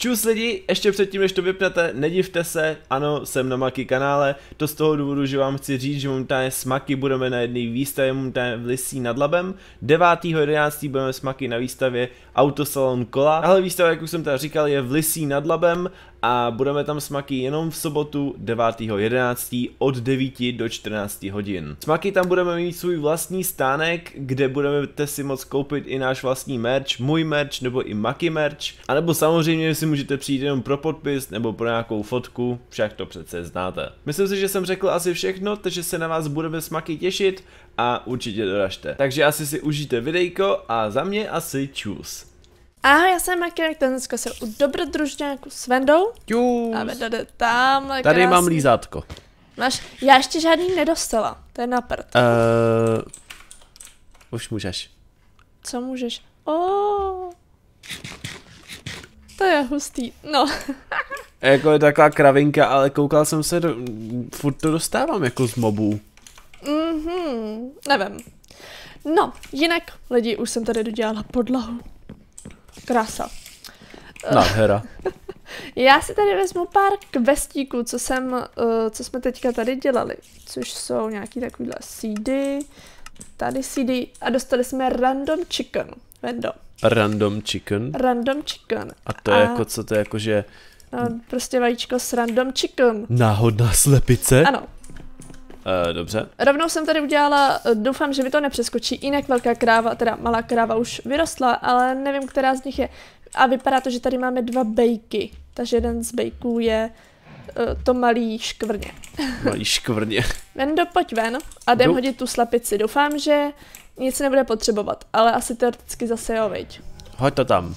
Čus lidi, ještě předtím, než to vypnete, nedivte se, ano, jsem na Maki kanále, to z toho důvodu, že vám chci říct, že momentálně s Maki budeme na jedné výstavě, momentálně v Lysí nad Labem, 9.11. budeme s Maki na výstavě Autosalon Kola. Tahle výstava, jak už jsem teda říkal, je v Lysí nad Labem a budeme tam s Maki jenom v sobotu 9.11. od 9 do 14 hodin. S Maki tam budeme mít svůj vlastní stánek, kde budete si moct koupit i náš vlastní merch, můj merch nebo i Maki merch, anebo samozřejmě si můžete přijít jenom pro podpis nebo pro nějakou fotku, však to přece znáte. Myslím si, že jsem řekl asi všechno, takže se na vás budeme s Maki těšit a určitě doražte. Takže asi si užijte videjko a za mě asi čus. Ahoj, já jsem Maki, dneska jsem u dobrodružňáku s Vendou. Čus. A Venda jde tamhle Tady krásný. mám lízátko. Máš, já ještě žádný nedostala, to je na prd. Už můžeš. Co můžeš? To je hustý, no. Jako je taková kravinka, ale koukal jsem se, furt to dostávám jako z mobů. Nevím. No, jinak, lidi, už jsem tady dodělala podlahu. Krása. Nádhera. Já si tady vezmu pár questíků, co jsme teďka tady dělali. Což jsou nějaký takovýhle CD, tady CD a dostali jsme Random Chicken. Vendo. Random chicken? Random Chicken. A to je jako, co to je jako, že... Prostě vajíčko s Random Chicken. Náhodná slepice? Ano. Dobře. Rovnou jsem tady udělala, doufám, že mi to nepřeskočí, jinak velká kráva, teda malá kráva už vyrostla, ale nevím, která z nich je. A vypadá to, že tady máme dva bejky, takže jeden z bejků je to malý škvrně. Malý škvrně. Vendo, pojď ven a jdem hodit tu slepici. Doufám, že nic nebude potřebovat, ale asi teoreticky zase jo, viď. Hoď to tam.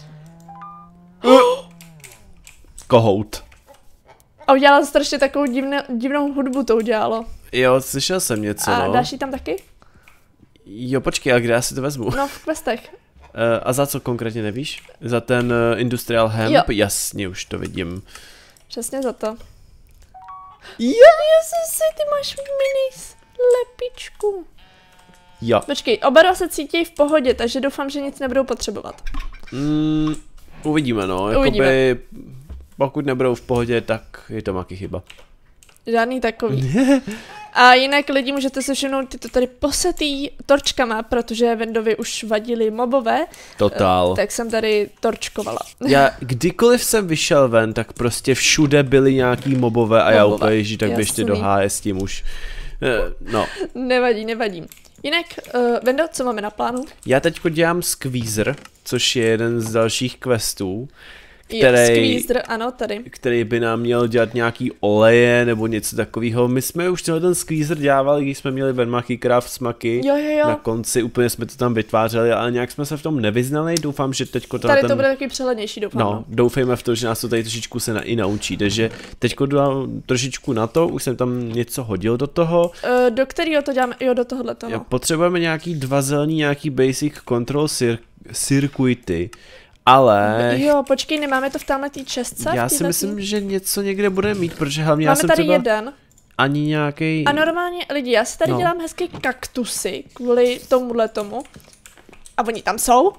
Kohout. A udělala strašně takovou divnou hudbu, to udělalo. Jo, slyšel jsem něco, A no. dáš jí tam taky? Jo, počkej, a kde já si to vezmu? No, v questech. A za co konkrétně nevíš? Za ten industrial hemp? Jo. Jasně, už to vidím. Přesně za to. Jo! Jezusi, ty máš mini slepičku. Jo. Počkej, oba dva se cítí v pohodě, takže doufám, že nic nebudou potřebovat. Uvidíme, no. Uvidíme. Jakoby, pokud nebudou v pohodě, tak je to Maki chyba. Žádný takový. A jinak lidi můžete si všimnout, ty to tady posetý torčkama, protože Vendovi už vadili mobové. Totál. Tak jsem tady torčkovala. Já kdykoliv jsem vyšel ven, tak prostě všude byly nějaký mobové a já úplně ježí, tak běžte do háje s tím už. No. Nevadí. Jinak, Vendo, co máme na plánu? Já teďko dělám squeezer, což je jeden z dalších questů, Squeezer, ano, tady. který by nám měl dělat nějaký oleje nebo něco takového. My jsme už ten squeezer dělávali, když jsme měli Maki Craft s Maki. Jo. Na konci úplně jsme to tam vytvářeli, ale nějak jsme se v tom nevyznali. Doufám, že teďko tady to bude takový přehlednější, doufám. No, doufejme v to, že nás to tady trošičku se i naučí. Takže teďko dám trošičku na to, už jsem tam něco hodil do toho. Do kterého to děláme? Jo, do tohohletoho. Jo, potřebujeme nějaký dva zelený, nějaký basic control circuity. Ale... Jo, počkej, nemáme to v tamhletý čestce? Já si myslím, že něco někde bude mít, protože hlavně já jsem tady třeba jeden. ani nějaký. A normálně, lidi, já si tady dělám hezké kaktusy kvůli tomu. A oni tam jsou?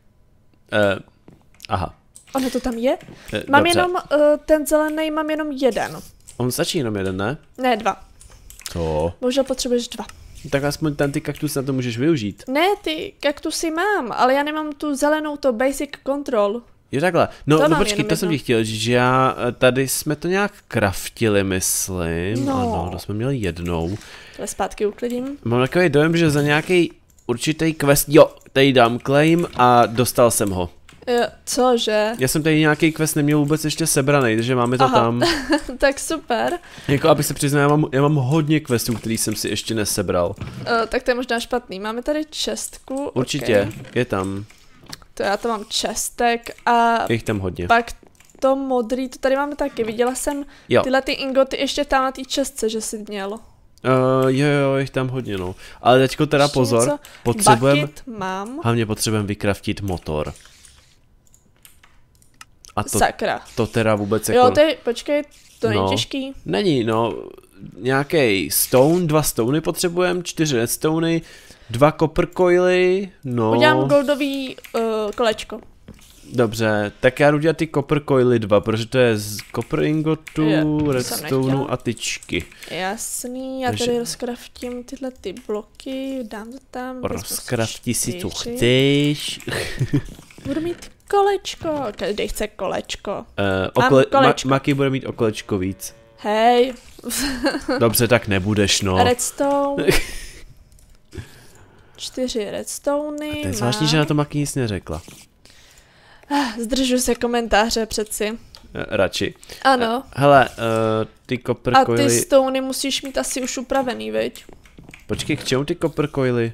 Aha. Ono to tam je? Mám dobře. jenom, ten zelený mám jenom jeden. On stačí jenom jeden, ne? Ne, dva. Co? Bohužel potřebuješ dva. Tak aspoň ten ty kaktus na to můžeš využít. Ne, ty kaktusy mám, ale já nemám tu zelenou, to basic control. Jo takhle, no počkej, to jsem jedno. ti chtěl říct, že já, tady jsme to nějak craftili, myslím, ano, to jsme měli jednou. Tohle zpátky uklidím. Mám takový dojem, že za nějaký určitý quest, jo, tady dám claim a dostal jsem ho. Cože? Já jsem tady nějaký quest neměl vůbec ještě sebraný, takže máme to tam. Tak super. Jako abych se přiznal, já mám hodně questů, který jsem si ještě nesebral. Tak to je možná špatný. Máme tady čestku. Určitě, okay. je tam. To já to mám čestek a Je jich tam hodně. pak to modrý, to tady máme taky. Viděla jsem tyhle ty ingoty ještě tam na té čestce, že jsi měl. Jo, jich tam hodně, no. Ale teďko teda ještě pozor, něco? potřebujeme, mám. hlavně potřebujeme vykraftit motor. A to, sakra. To teda vůbec jako... Jo, počkej, to není těžký. Není, no, nějaký stone, 2 stony potřebujeme, 4 redstony, 2 copper coily, no... Udělám goldový kolečko. Dobře, tak já jdu dělat ty copper coily 2, protože to je z copper ingotu, Jo, redstone a tyčky. Jasný, já tady rozkraftím tyhle ty bloky, dám to tam. Rozkrafti si co chceš. Budu mít kolečko, každý chce kolečko. Kolečko. Maki bude mít o kolečko víc. Hej. Dobře, tak nebudeš, no. Redstone. 4 redstony. To je zvláštní, že na to Maki nic neřekla. Zdržu se komentáře přeci. Radši. Ano. Hele, ty copper coily... A ty stony musíš mít asi už upravený, viď? Počkej, k čemu ty copper coily?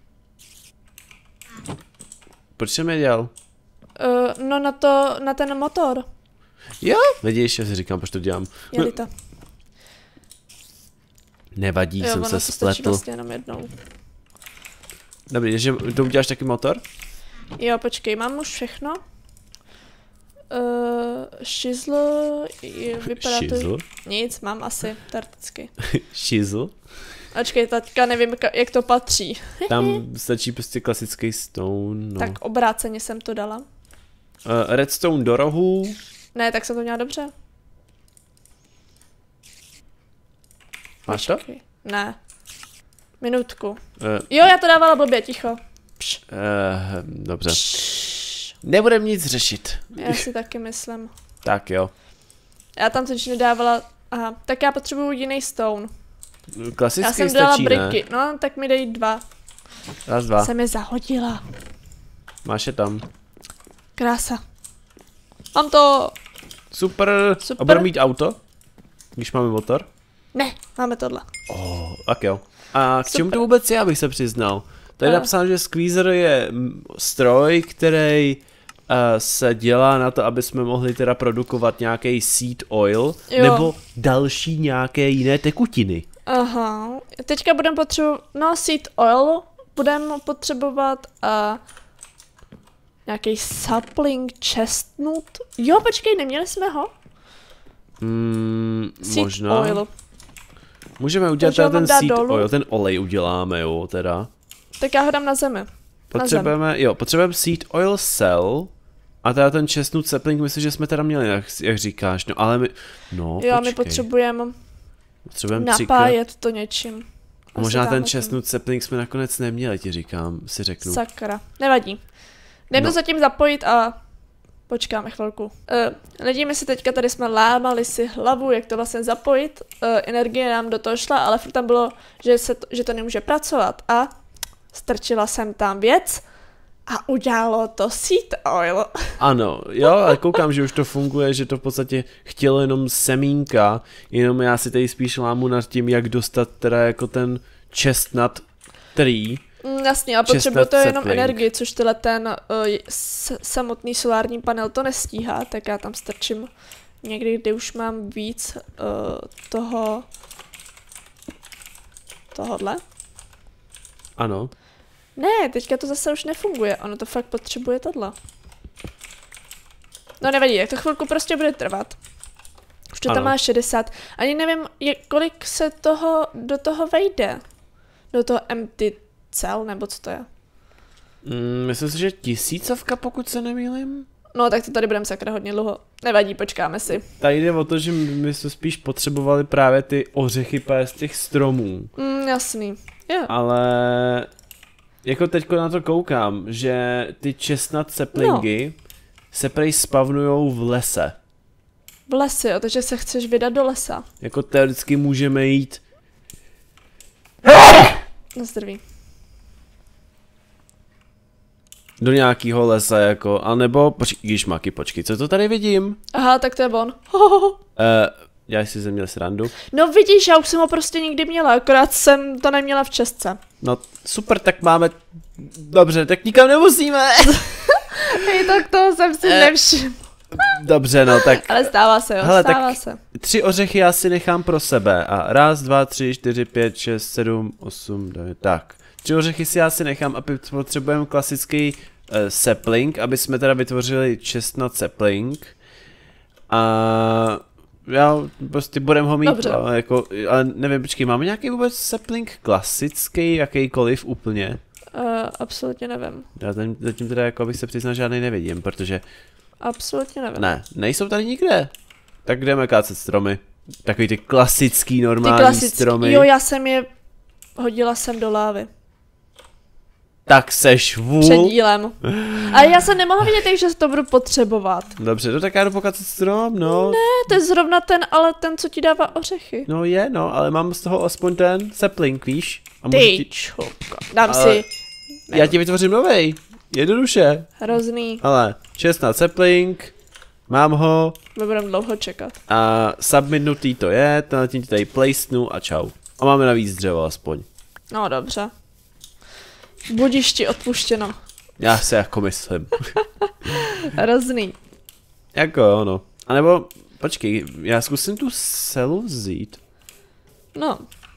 Proč jsem je dělal? No na ten motor. Jo, vidíš, já si říkám, proč to dělám. Jeli to. Nevadí, jo, jsem se spletl. Vlastně jenom jednou. Dobrý, že to uděláš taky motor? Jo, počkej, mám už všechno. Šizl, vypadá to... Nic, mám asi, teoreticky. Šizl? Počkej, teďka nevím, jak to patří. Tam stačí prostě klasický stone, no. Tak obráceně jsem to dala. Redstone do rohu. Ne, tak jsem to měla dobře. Máš to? Ne. Minutku. Jo, já to dávala blbě, ticho. Dobře. Nebudem nic řešit. Já si taky myslím. Tak jo. Já tam totiž nedávala... Aha, tak já potřebuju jiný stone. Klasický já jsem stačí, dala bricky. Ne? No, tak mi dej 2. Raz, 2. Jsem je zahodila. Máš je tam. Krása. Mám to. Super. A budeme mít auto? Když máme motor? Ne, máme tohle. Tak jo. A k čemu to vůbec je, abych se přiznal? Tady je napsáno, že squeezer je stroj, který se dělá na to, aby jsme mohli teda produkovat nějaký seed oil, nebo další nějaké jiné tekutiny. Aha, teďka budeme potřebovat, no seed oil, budeme potřebovat nějaký sapling chestnut. Jo, počkej, neměli jsme ho? Možná. Oil. Můžeme udělat ten seed oil, ten olej uděláme, jo, teda. Tak já ho dám na zemi. Potřebujeme seed oil cell. A teda ten chestnut sapling, myslím, že jsme teda měli, jak říkáš, no ale my, my potřebujeme napájet to něčím. A možná ten chestnut sapling jsme nakonec neměli, ti říkám, si řeknu. Sakra, nevadí. Jdem to zatím zapojit a počkáme chvilku. Lidi, my si teďka tady jsme lámali si hlavu, jak to vlastně zapojit. Energie nám do toho šla, ale furt tam bylo, že to nemůže pracovat a strčila jsem tam věc. A udělalo to seed oil. Ano, jo, ale koukám, že už to funguje, že to v podstatě chtělo jenom semínka, jenom já si tady spíš lámu nad tím, jak dostat teda jako ten chestnut tree. Jasně, a potřebuje to jenom energii, což tyhle ten samotný solární panel to nestíhá, tak já tam strčím někdy, kdy už mám víc tohodle. Ano. Ne, teďka to zase už nefunguje, ono to fakt potřebuje tohle. No nevadí, jak to chvilku prostě bude trvat. Už to tam má 60, ani nevím, kolik se do toho vejde. Do toho empty cell, nebo co to je? Myslím si, že 1000, pokud se nemýlím. No tak to tady budeme sakra hodně dlouho. Nevadí, počkáme si. Tady jde o to, že my jsme spíš potřebovali právě ty ořechy z těch stromů. Jasný, jo. Ale... Jako teďko na to koukám, že ty chestnut saplingy se prej spavnujou v lese. V lese, jo, takže se chceš vydat do lesa. Jako teoreticky můžeme jít... Na zdraví. Do nějakého lesa, jako, anebo... Počkej, co to tady vidím? Aha, tak to je on. Já si jsem měl srandu. No vidíš, já už jsem ho prostě nikdy měla, akorát jsem to neměla v České. No super, tak máme... Dobře, tak nikam nemusíme. Hej, tak toho jsem si nevšiml. Dobře, no tak... Ale stává se, jo, hele, stává tak se. 3 ořechy já si nechám pro sebe. A 1, 2, 3, 4, 5, 6, 7, 8, 9, tak. 3 ořechy si já si nechám, aby potřebujeme klasický sapling, aby jsme teda vytvořili chestnut sapling. A... Já prostě budeme ho mít, ale nevím, počkej, máme nějaký vůbec sapling klasický, jakýkoliv úplně? Absolutně nevím. Já zatím teda jako bych se přiznal, žádnej nevidím, protože... Absolutně nevím. Ne, nejsou tady nikde. Tak jdeme kácet stromy. Takový ty klasický, normální stromy. Jo, hodila jsem do lávy. Tak seš vůl. Před dílem. Ale já jsem nemohla vidět, že to budu potřebovat. Dobře, no tak já jdu pokácet strom, no. Ne, to je zrovna ale ten, co ti dává ořechy. No je, no, ale mám z toho aspoň ten sapling, víš? A Ty čoka. Dám si. Já ti vytvořím novej. Jednoduše. Hrozný. Ale 16 sapling, mám ho. My budeme dlouho čekat. A subminutý to je, ten tím ti tady placenu a čau. A máme navíc dřevo aspoň. No dobře. Budiš ti odpuštěno. Já se jako myslím. Hrozný. Jako jo, no. A nebo, počkej, já zkusím tu selu vzít. No.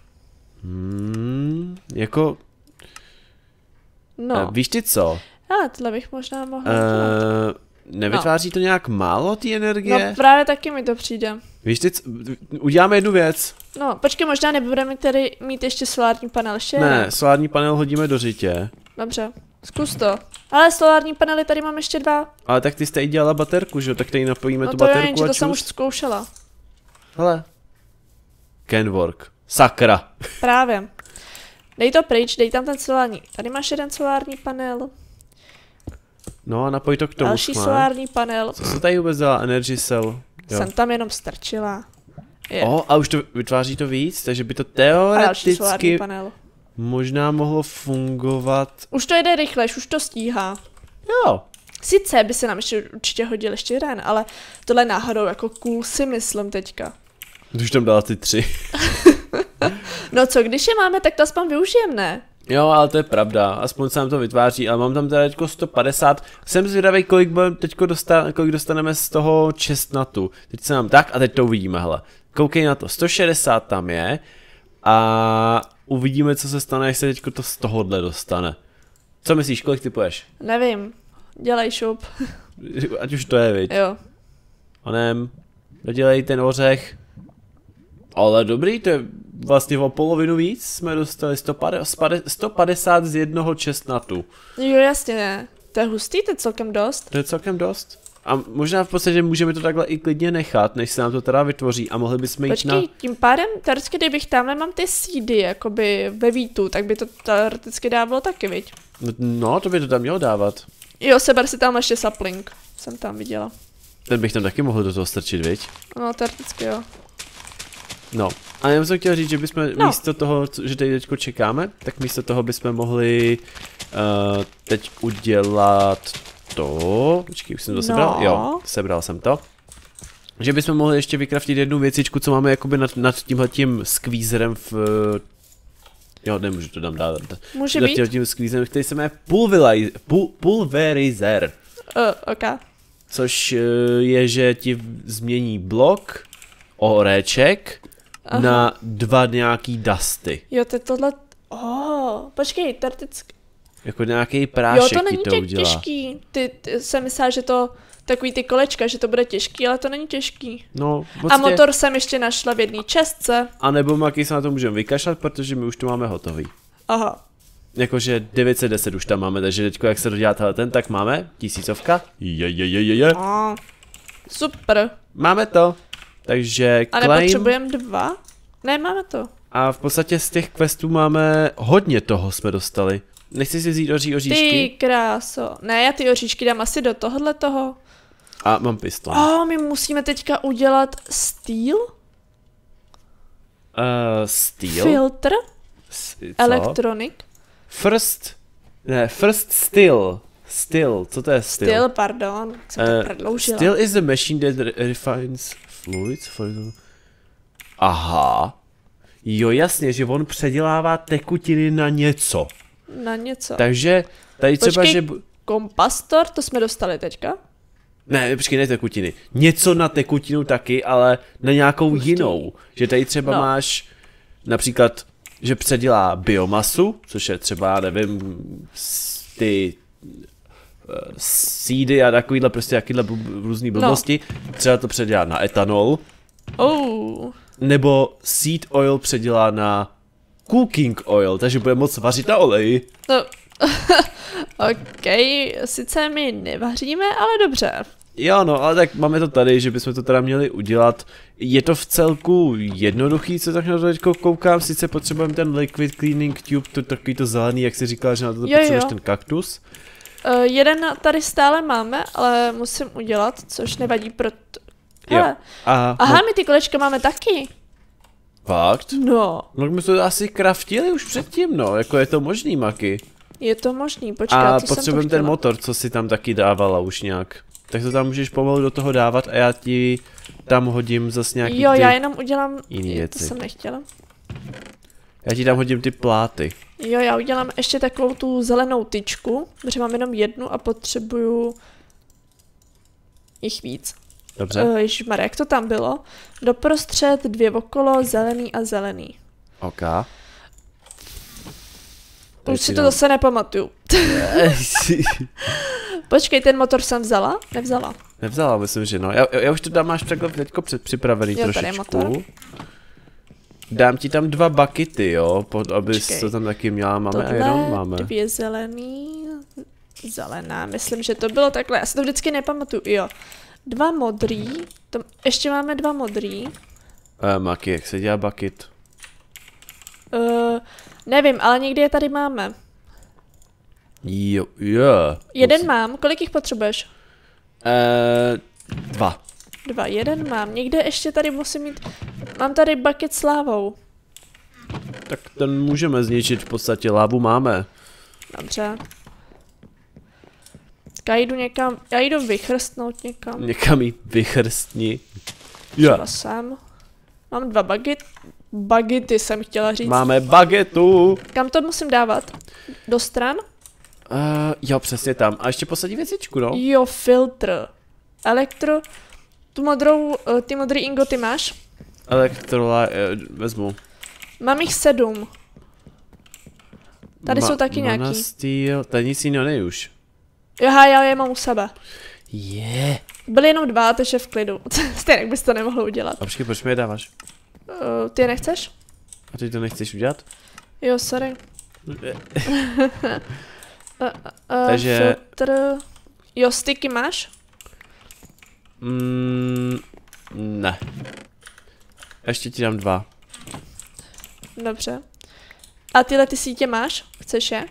Jako... No. Víš ty co? Tohle bych možná mohla Nevytváří to nějak málo té energie? No právě taky mi to přijde. Víš ty co? Uděláme jednu věc. No, počkej, možná nebudeme tady mít ještě solární panel, ještě? Ne, solární panel hodíme do řitě. Dobře, zkus to. Ale solární panely tady mám ještě 2. Ale tak ty jste i dělala baterku, že jo? Tak tady napojíme no tu to baterku to jsem už zkoušela. Hele. Can work. Sakra. Právě. Dej to pryč, dej tam ten solární. Tady máš jeden solární panel. No a napoj to k tomu. Další solární panel. Co se tady vůbec dala? Energy cell. Jo. Jsem tam jenom strčila. A už to vytváří to víc, takže by to teoreticky možná mohlo fungovat. Už to jede rychlejš, už to stíhá. Jo. Sice by se nám určitě hodil ještě jeden, ale tohle náhodou jako cool si myslím teďka. Už tam dala ty 3. No co, když je máme, tak to aspoň využijeme, ne? Jo, ale to je pravda, aspoň se nám to vytváří, ale mám tam teda teďko 150, jsem zvědavý, kolik dostaneme z toho čestnatu. Teď se nám tak a teď to uvidíme, hele. Koukej na to, 160 tam je a uvidíme, co se stane, až se teďko to z tohohle dostane. Co myslíš, kolik typuješ? Nevím, dělej šup. Ať už to je, viď? Jo. Onem, dodělej ten ořech. Ale dobrý, to je vlastně o polovinu víc, jsme dostali 150 z jednoho čestnatu. Jo, jasně, to je hustý, to je celkem dost. To je celkem dost. A možná v podstatě můžeme to takhle i klidně nechat, než se nám to teda vytvoří a mohli bychom jít Počkej, tím pádem, teoreticky, kdybych tamhle mám ty seedy, jakoby ve vítu, tak by to teoreticky dávalo taky, viď? No, to by to tam mělo dávat. Jo, seber si tam ještě sapling, jsem tam viděla. Ten bych tam taky mohl do toho strčit, viď? No, teoreticky jo. No, a já jsem chtěl říct, že bychom místo toho, že tady teďko čekáme, tak místo toho bychom mohli teď udělat to. Počkej, už jsem to sebral? Jo, sebral jsem to. Že bychom mohli ještě vykraftit jednu věcičku, co máme jakoby nad tímhletím squeezerem v... Jo, nemůžu to tam dát. Může být? Nad tím squeezerem, který se jmenuje pulverizer. Ok. Což je, že ti změní blok, oréček, na 2 nějaký dusty. Jo, to je tohle... počkej, teoreticky... Jako nějaký prášek jo, to není ti to udělá. Těžký. Ty jsem myslela, že to... Takový ty kolečka, že to bude těžký, ale to není těžký. No, a motor jsem ještě našla v jedné čestce. A nebo maky se na to můžeme vykašlat, protože my už to máme hotový. Aha. Jakože 910 už tam máme, takže teďko jak se dodělá ten, tak máme 1000. Je. Super. Máme to. Takže a nepotřebujeme 2? Ne, máme to. A v podstatě z těch questů máme hodně toho jsme dostali. Nechci si vzít oříšky? Ty kráso. Ne, já ty oříšky dám asi do tohohle toho. A mám pistol. My musíme teďka udělat steel? Steel? Filtr? Co? Electronic? First steel. Steel, co to je steel? Steel, pardon, jsem to prodloužila. Steel is a machine that refines fluids for the... Aha. Jo, jasně, že on předělává tekutiny na něco. Na něco. Takže tady třeba, počkej, že... kompastor, to jsme dostali teďka? Ne, počkej, ne tekutiny. Něco na tekutinu taky, ale na nějakou jinou. Že tady třeba máš například, že předělá biomasu, což je třeba, nevím, ty seedy a takovýhle prostě jakýhle různý blbosti. Třeba to předělá na etanol. Nebo seed oil předělá na cooking oil, takže bude moc vařit na oleji. No, OK, sice my nevaříme, ale dobře. Jo, no, ale tak máme to tady, že bychom to teda měli udělat. Je to v celku jednoduchý, co tak na to teďko koukám, sice potřebujeme ten liquid cleaning tube, to takový to zelený, jak jsi říkala, že na to potřebuješ ten kaktus. Jeden tady stále máme, ale musím udělat, což nevadí, Hele. Aha, my ty kolečka máme taky. Fakt? No. No my to asi kraftili už předtím, no, jako je to možný, Maki. Je to možný, počkej, a potřebujeme ten motor, co si tam taky dávala už nějak. Tak to tam můžeš pomalu do toho dávat a já ti tam hodím zase nějaký já jenom udělám jiný věci. To jsem nechtěla. Já ti tam hodím ty pláty. Jo, já udělám ještě takovou tu zelenou tyčku, protože mám jenom jednu a potřebuju jich víc. Dobře. Ježišmarja, jak to tam bylo? Doprostřed, 2 okolo, zelený a zelený. OK. Už si to zase nepamatuju. Počkej, ten motor jsem vzala? Nevzala. Nevzala, myslím, že no. Já už to dám, máš takhle teďko připravený trošičku. Dám ti tam 2 buckety, jo, abys to tam taky měla, máme jenom, máme. 2 zelený, zelená, myslím, že to bylo takhle, já si to vždycky nepamatuju, jo. 2 modrý, ještě máme 2 modrý. Maki, jak se dělá bucket? Nevím, ale někdy je tady máme. Jo. Jeden mám, kolik jich potřebuješ? 2. 2, jeden mám, někde ještě tady musím mít, mám tady bucket s lávou. Tak ten můžeme zničit, v podstatě lávu máme. Dobře. Já jdu někam, já jdu vychrstnout někam. Někam jí vychrstni. Třeba sem. Mám 2 bagety jsem chtěla říct. Máme bagetu. Kam to musím dávat? Do stran? Jo, přesně tam. A ještě poslední věcičku, no. Jo, filtr. Elektro. Ty modrý ingoty máš? vezmu. Mám jich 7. Tady jsou taky nějaký. Steel, tady nic jiného nej už. Aha, já je mám u sebe. Je. Byly jenom 2, takže v klidu. Stejně bys to nemohl udělat. A počkej, proč mi je dáváš? Ty je nechceš? A ty to nechceš udělat? Jo, sorry. Takže... Filtr... Jo, styky máš? Ne. Ještě ti dám 2. Dobře. A tyhle ty sítě máš? Chceš je?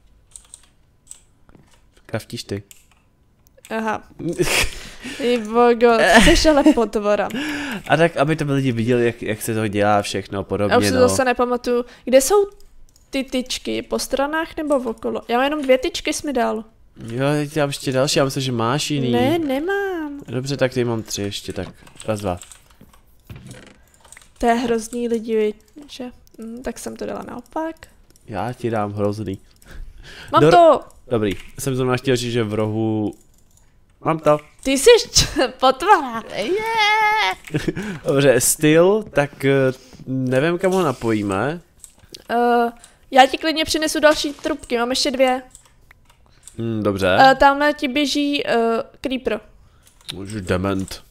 Kraftíš ty. Aha. Ty bogo, chceš ale potvora. A tak, aby to lidi viděli, jak se to dělá všechno podobně, já už si zase nepamatuju. Kde jsou ty tyčky? Po stranách nebo okolo? Já mám jenom 2 tyčky, jsi mi dal. Jo, teď já ještě další, já myslím, že máš jiný. Ne, nemám. Dobře, tak tady mám 3 ještě, tak 1, 2. To je hrozný lidi, že? Tak jsem to dala naopak. Já ti dám hrozný. Mám to! Dobrý, jsem zrovna chtěl říct, že v rohu... Mám to. Ty jsi potvora. Dobře, styl, tak nevím, kam ho napojíme. Já ti klidně přinesu další trubky, mám ještě 2. Dobře. Tamhle ti běží creeper. Už dement.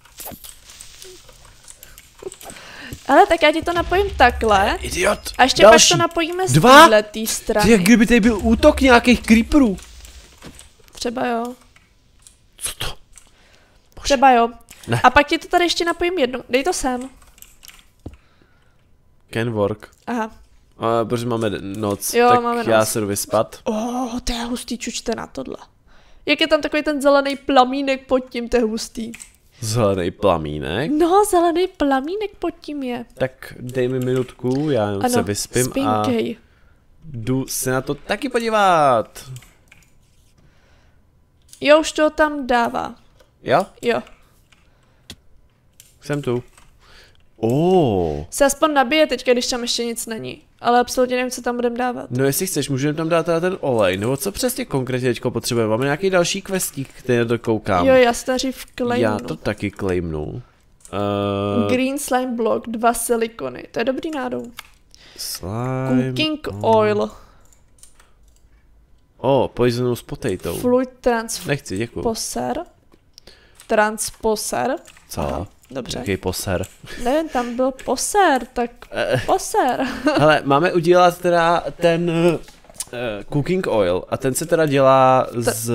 Ale tak já ti to napojím takhle. Idiot. A ještě pak to napojíme z téhletý strany. Ty, jak kdyby tady byl útok nějakých creeperů. Třeba jo. Co to? Bože. Třeba jo. Ne. A pak ti to tady ještě napojím jednou. Dej to sem. Can work. Aha. Protože máme noc, jo, tak máme já noc. se jdu vyspat. To je hustý, čučte na tohle. Jak je tam takový ten zelený plamínek pod tím, to je hustý. Zelený plamínek? No, zelený plamínek pod tím je. Tak dej mi minutku, já jenom se vyspím spinkej. A jdu se na to taky podívat. Jo, už to tam dává. Jo? Jo. Jsem tu. Se aspoň nabije teďka, když tam ještě nic není. Ale absolutně nevím, co tam budeme dávat. No jestli chceš, můžeme tam dát ten olej, nebo co přesně konkrétně teďko potřebujeme? Máme nějaký další questík, který dokoukám. Jo, já staří v claimnu. Já to taky claimnu. Green slime block, 2 silikony, to je dobrý nádou. Slime... Cooking oil. Poisonous potato. Fluid transfer. Nechci, děkuju. Transposer. Co? Aha, dobře. Jaký poser? Nevím, tam byl poser, tak poser. Hele, máme udělat teda ten cooking oil a ten se teda dělá z...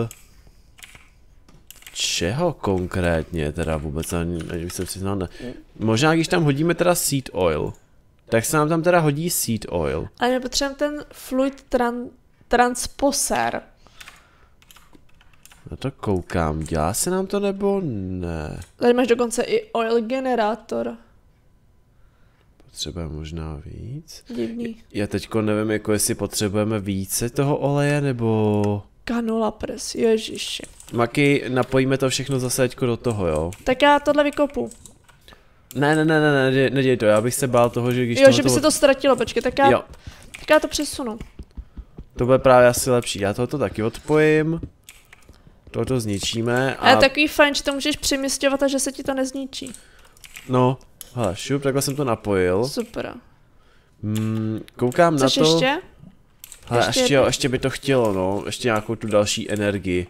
Čeho konkrétně teda vůbec, ani jsem přiznal, ne. Možná když tam hodíme teda seed oil, tak se nám tam teda hodí seed oil. Ale my potřebujeme ten fluid transposer. Na to koukám, dělá se nám to nebo ne? Tady máš dokonce i oil generátor. Potřebujeme možná víc. Divný. Já teďko nevím, jako jestli potřebujeme více toho oleje, nebo... Canola press, ježiši. Maki, napojíme to všechno zase teďko do toho, jo? Tak já tohle vykopu. Ne, neděj to, já bych se bál toho, že když jo, že by se to ztratilo, počkej, tak já to přesunu. To bude právě asi lepší, já tohoto taky odpojím. Tohoto zničíme a... je takový fajn, že to můžeš přemysťovat a že se ti to nezničí. No, hele, šup, takhle jsem to napojil. Super. Koukám Chceš na to... ještě? Hele, ještě by to chtělo, no, ještě nějakou tu další energii.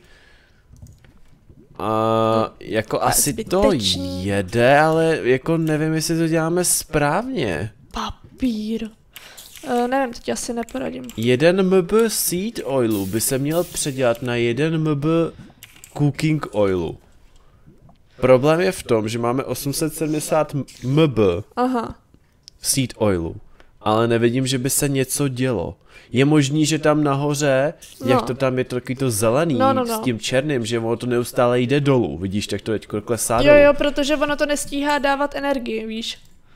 Jako asi zbytečný. To jede, ale jako nevím, jestli to děláme správně. Papír. Nevím, teď asi neporadím. 1 mb seed oilu by se měl předělat na 1 mb cooking oilu. Problém je v tom, že máme 870 mb seed oilu, ale nevidím, že by se něco dělo. Je možný, že tam nahoře, jak to tam je takový to zelený s tím černým, že ono to neustále jde dolů, vidíš, tak to teď klesá dolů. Jo, protože ono to nestíhá dávat energii, víš.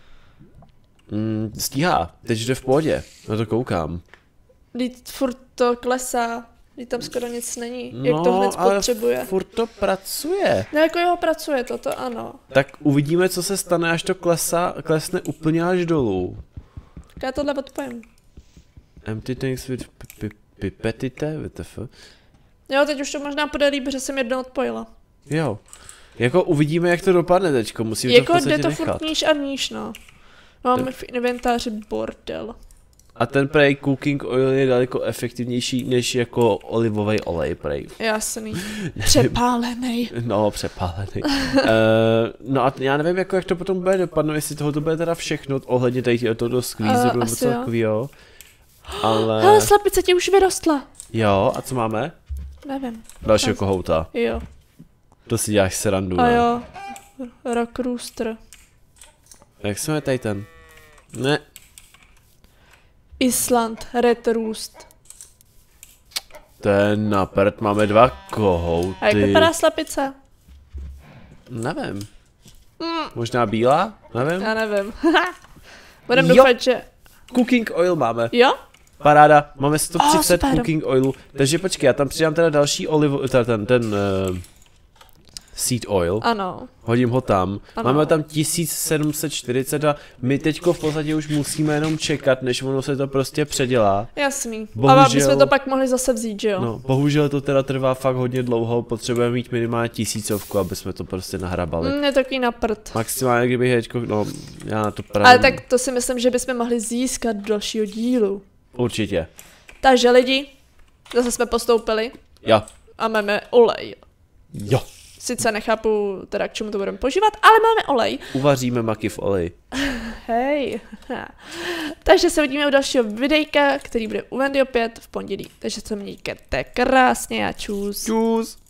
Stíhá, teď jde v pohodě, na to koukám. Teď furt to klesá, teď tam skoro nic není, jak to hned spotřebuje. Ale furt to pracuje. No jako jeho pracuje to ano. Tak uvidíme, co se stane, až to klesne úplně až dolů. Tak já tohle odpojím. Empty tanks with pipetite, WTF. Jo, teď už to možná půjde líp, že jsem jedno odpojila. Jo. Jako uvidíme, jak to dopadne teďko, musíme jako to v podstatě jde to nechat. furt níž a níž, no. Máme v inventáři bordel. A ten prej cooking oil je daleko efektivnější než jako olivový olej prej. Jasný. Přepálený. No, přepálený. No a já nevím, jako jak to potom bude dopadnout, jestli toho to bude teda všechno ohledně tady toho squeezeru nebo něco takového. Ale... Hele, slepice ti už vyrostla. Jo, a co máme? Nevím. Dalšího kohouta. Jo. To si děláš srandu, a ne? jo. Rock rooster. Jak se jmenuje tady ten? Ne. Island Red Roost. Ten na prd, máme 2 kohouty. A jak vypadá slepice? Nevím. Možná bílá? Nevím. Já nevím. Budem doufat, že... Cooking oil máme. Jo? Paráda, máme 130 cooking oilu. Takže počkej, já tam přidám teda další olivo, ten seed oil. Ano. Hodím ho tam. Ano. Máme tam 1740 a my teďko v podstatě už musíme jenom čekat, než ono se to prostě předělá. Jasný. Bohužel, a aby jsme to pak mohli zase vzít, že jo? No, bohužel to teda trvá fakt hodně dlouho, potřebujeme mít minimálně 1000, aby jsme to prostě nahrabali. Je takový na prd. Maximálně kdybych teďko, no, já na to právě... Ale tak to si myslím, že bychom mohli získat do dalšího dílu. Určitě. Takže lidi, zase jsme postoupili. Jo. A máme olej. Jo. Sice nechápu teda, k čemu to budeme používat, ale máme olej. Uvaříme maky v oleji. Hej. Takže se uvidíme u dalšího videjka, který bude u Wendy opět v pondělí. Takže se mějte krásně a čus. Čus.